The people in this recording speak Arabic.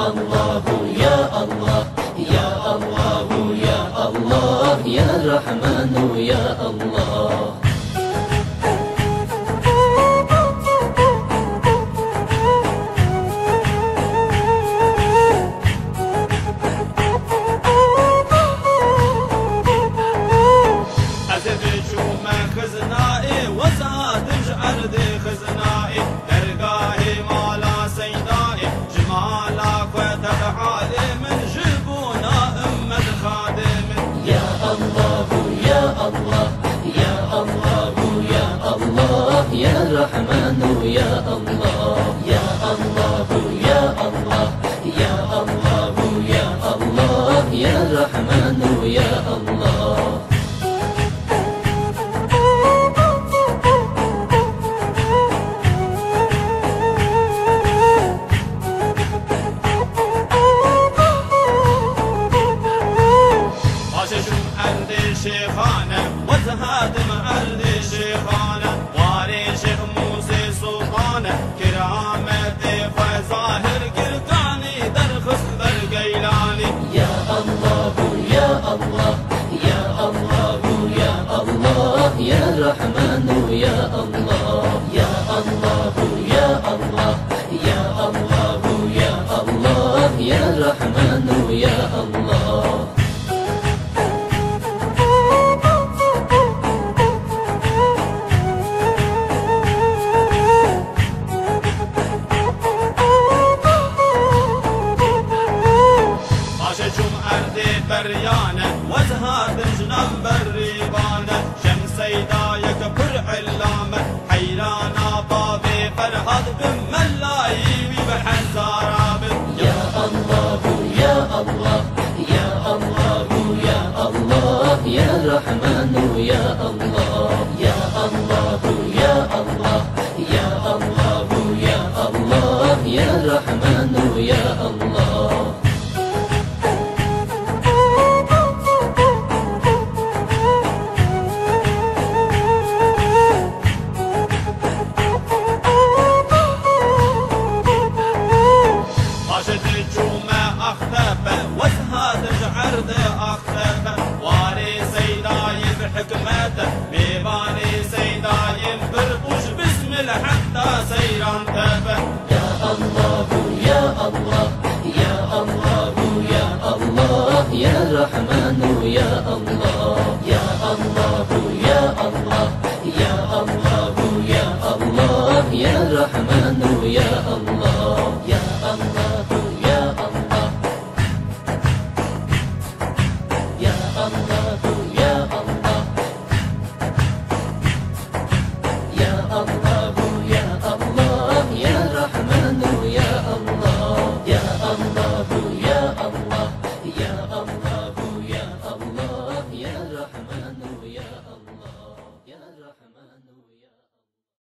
الله يا الله يا الله يا الله يا رحمن يا الله. خزنائي وزاد جعردي خزنائي درقاهي مالا سيدائي جمالك وتفعالي من جبونا أمد خادم. يا الله يا الله يا الله يا الله يا رحمن يا الله يا الله يا الله يا الله يا الله يا رحمن يا الله. شيخانة وزهادم أرضي شيخانة واري شيخ موسى سلطانة كرامة فظاهر قرقاني درخص بالقيلاني. يا الله يا الله يا الله يا الله يا رحمن يا الله يا الله يا الله يا الله يا الله يا رحمن يا الله. بريانة وزهاد جنان بالريبانة شمسيدايك بر علامة حيرانا بابي فرهد بملايبي بحزاراب. يا الله يا الله يا الله يا الله يا رحمن يا الله يا الله يا الله يا الله يا الله يا رحمن يا الله. وزهاد جعرد أخذبه واري سيداي بحكمته بيباني سيداي بربوش بسم حتى سيران تبه. يا الله يا الله يا الله يا الله يا رحمن يا الله يا الله يا الله يا الله يا الله يا رحمن يا الله يا الله يا الله يا الله يا الله يا الله يا الله يا رحمن يا الله يا الله يا الله يا الله.